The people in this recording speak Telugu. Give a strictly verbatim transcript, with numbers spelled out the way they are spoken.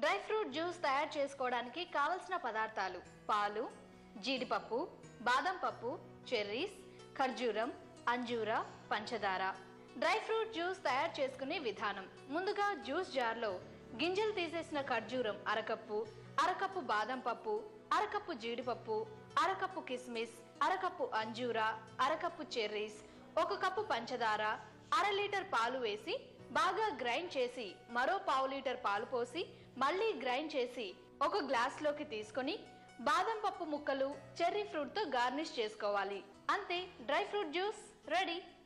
డ్రై ఫ్రూట్ జ్యూస్ తయారు చేసుకోవడానికి కావలసిన పదార్థాలు పాలు, జీడిపప్పు, బాదం పప్పు, చెర్రీస్, ఖర్జూరం, అంజూర, పంచదార. డ్రై ఫ్రూట్ జ్యూస్ తయారు చేసుకునే విధానం: ముందుగా జ్యూస్ జార్లో గింజలు తీసేసిన ఖర్జూరం అరకప్పు, అరకప్పు బాదం పప్పు, అరకప్పు జీడిపప్పు, అరకప్పు కిస్మిస్, అరకప్పు అంజూర, అరకప్పు చెర్రీస్, ఒక కప్పు పంచదార, అర లీటర్ పాలు వేసి బాగా గ్రైండ్ చేసి మరో పావు లీటర్ పాలు పోసి మళ్ళీ గ్రైండ్ చేసి ఒక గ్లాస్ లోకి తీసుకొని బాదం పప్పు ముక్కలు చెర్రీ ఫ్రూట్ తో గార్నిష్ చేసుకోవాలి. అంతే, డ్రై ఫ్రూట్ జ్యూస్ రెడీ.